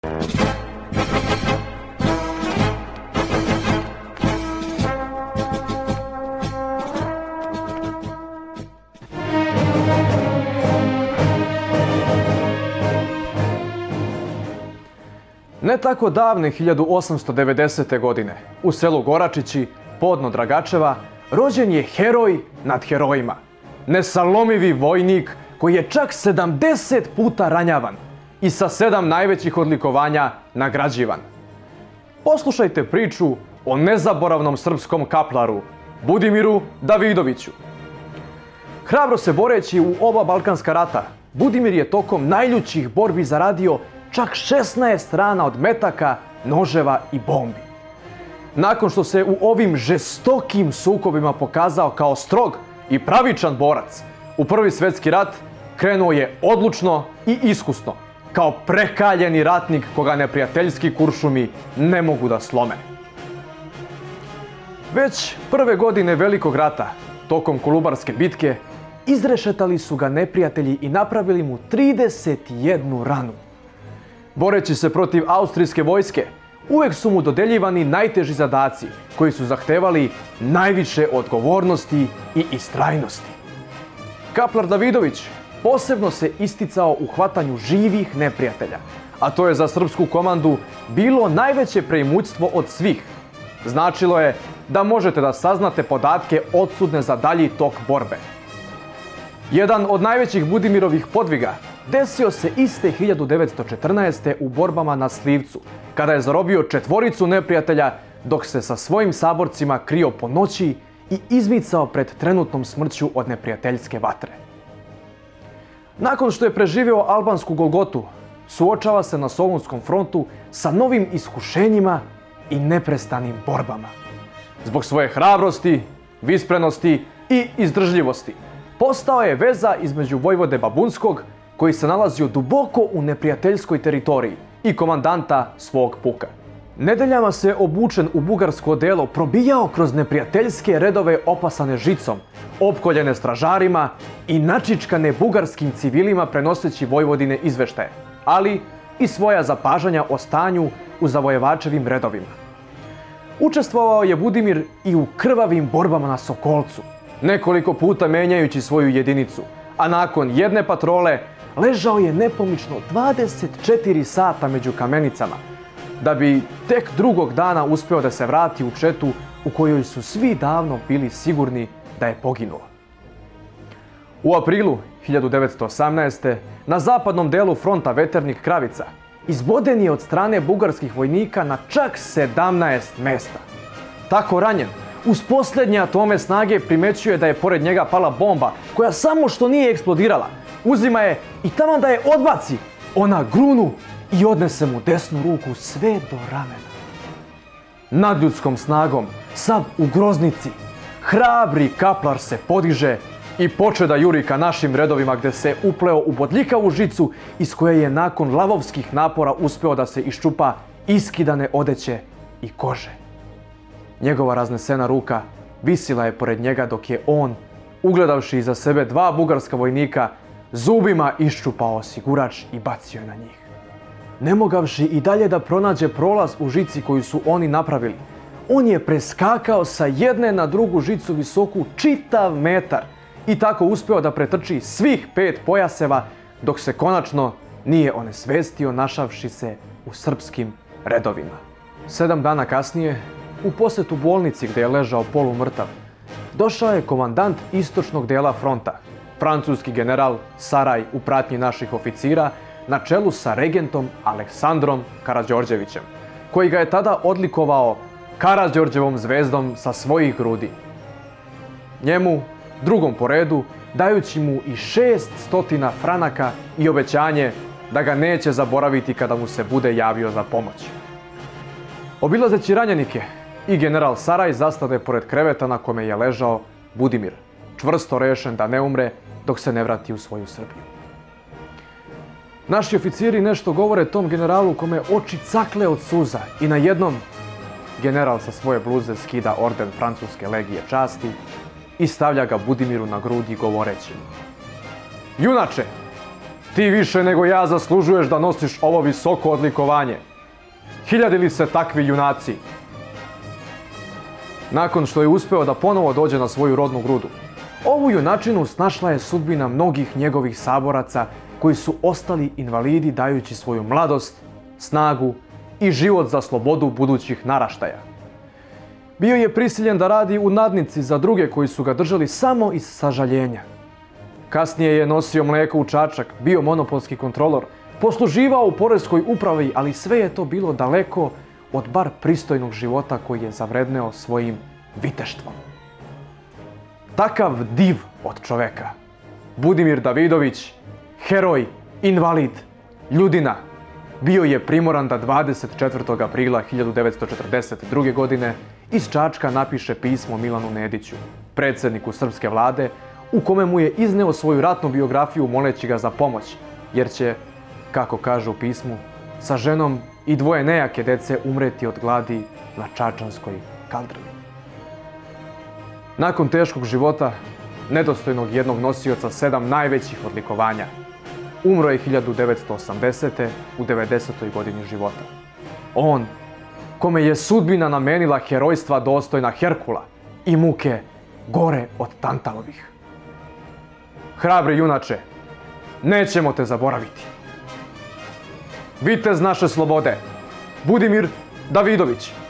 Ne tako davne 1890. godine u selu Goračići, podno Dragačeva, rođen je heroj nad herojima. Nesalomivi vojnik koji je čak 70 puta ranjavan i sa 7 najvećih odlikovanja nagrađivan. Poslušajte priču o nezaboravnom srpskom kaplaru Budimiru Davidoviću. Hrabro se boreći u oba Balkanska rata, Budimir je tokom najljućih borbi zaradio čak 16 rana od metaka, noževa i bombi. Nakon što se u ovim žestokim sukobima pokazao kao strog i pravičan borac, u Prvi svjetski rat krenuo je odlučno i iskusno, kao prekaljeni ratnik koga neprijateljski kuršumi ne mogu da slome. Već prve godine Velikog rata, tokom Kolubarske bitke, izrešetali su ga neprijatelji i napravili mu 31 ranu. Boreći se protiv austrijske vojske, uvek su mu dodeljivani najteži zadaci koji su zahtevali najviše odgovornosti i istrajnosti. Kaplar Davidović posebno se isticao u hvatanju živih neprijatelja, a to je za srpsku komandu bilo najveće preimućstvo od svih. Značilo je da možete da saznate podatke odsudne za dalji tok borbe. Jedan od najvećih Budimirovih podviga desio se iste 1914. u borbama na Slivcu, kada je zarobio 4 neprijatelja dok se sa svojim saborcima krio po noći i izmicao pred trenutnom smrću od neprijateljske vatre. Nakon što je preživio albansku Golgotu, suočava se na Solunskom frontu sa novim iskušenjima i neprestanim borbama. Zbog svoje hrabrosti, visprenosti i izdržljivosti postao je veza između vojvode Babunskog, koji se nalazio duboko u neprijateljskoj teritoriji, i komandanta svog puka. Nedeljama se obučen u bugarsko odelo probijao kroz neprijateljske redove opasane žicom, opkoljene stražarima i načičkane bugarskim civilima prenoseći vojvodine izveštaje, ali i svoja zapažanja o stanju u zavojevačevim redovima. Učestvovao je Budimir i u krvavim borbama na Sokolcu, nekoliko puta menjajući svoju jedinicu, a nakon jedne patrole ležao je nepomično 24 sata među kamenicama, da bi tek drugog dana uspeo da se vrati u četu u kojoj su svi davno bili sigurni da je poginuo. U aprilu 1918. na zapadnom delu fronta Veternik Kravica izboden je od strane bugarskih vojnika na čak 17 mesta. Tako ranjen, uz posljednje atome snage primećuje da je pored njega pala bomba koja samo što nije eksplodirala. Uzima je i taman da je odbaci, ona grunu i odnese mu desnu ruku sve do ramena. Nadljudskom snagom, sav u groznici, hrabri kaplar se podiže i poče da juri ka našim redovima, gde se upleo u bodljikavu žicu iz koje je nakon lavovskih napora uspeo da se iščupa iskidane odeće i kože. Njegova raznesena ruka visila je pored njega dok je on, ugledavši iza sebe 2 bugarska vojnika, zubima iščupao osigurač i bacio je na njih. Ne mogavši i dalje da pronađe prolaz u žici koju su oni napravili, on je preskakao sa jedne na drugu žicu visoku čitav metar i tako uspeo da pretrči svih 5 pojaseva, dok se konačno nije onesvestio našavši se u srpskim redovima. 7 dana kasnije, u posetu bolnici gde je ležao polumrtav, došao je komandant istočnog dela fronta, francuski general Saraj u pratnji naših oficira, na čelu sa regentom Aleksandrom Karađorđevićem, koji ga je tada odlikovao Karađorđevom zvezdom sa svojih grudi. Njemu, drugom po redu, dajući mu i 600 franaka i obećanje da ga neće zaboraviti kada mu se bude javio za pomoć. Obilazeći ranjenike, i general Saraj zastade pored kreveta na kome je ležao Budimir, čvrsto rešen da ne umre dok se ne vrati u svoju Srbiju. Naši oficiri nešto govore tom generalu kome oči cakle od suza i najednom general sa svoje bluze skida orden francuske legije časti i stavlja ga Budimiru na grudi govoreći: "Junače, ti više nego ja zaslužuješ da nosiš ovo visoko odlikovanje. Hiljadili se takvi junaci. Nakon što je uspeo da ponovo dođe na svoju rodnu grudu, ovu junačinu snašla je sudbina mnogih njegovih saboraca koji su ostali invalidi dajući svoju mladost, snagu i život za slobodu budućih naraštaja. Bio je prisiljen da radi u nadnici za druge koji su ga držali samo iz sažaljenja. Kasnije je nosio mlijeko u Čačak, bio monopolski kontrolor, posluživao u poreskoj upravi, ali sve je to bilo daleko od bar pristojnog života koji je zavredneo svojim viteštvom. Takav div od čoveka, Budimir Davidović, heroj, invalid, ljudina, bio je primoran da 24. aprila 1942. godine iz Čačka napiše pismo Milanu Nediću, predsjedniku srpske vlade, u kome mu je izneo svoju ratnu biografiju moleći ga za pomoć, jer će, kako kaže u pismu, sa ženom i dvoje nejake dece umreti od gladi na čačanskoj kaldrmi. Nakon teškog života, nedostojnog jednog nosioca 7 najvećih odlikovanja, umro je 1980. u 90. godini života. On, kome je sudbina namenila herojstva dostojna Herkula i muke gore od Tantalovih. Hrabri junače, nećemo te zaboraviti. Vitez naše slobode, Budimir Davidović.